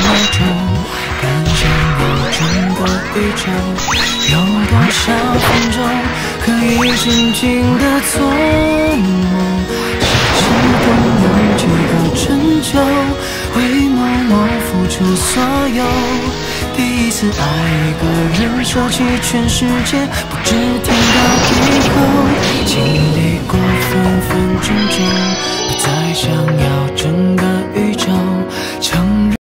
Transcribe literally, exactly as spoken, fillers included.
宙，更想要整个宇宙。有多少分钟可以静静的做梦？谁知动用几个春秋，为默默付出所有。第一次爱一个人，说起全世界，不知天高地厚。经历过分分钟钟，不再想要整个宇宙。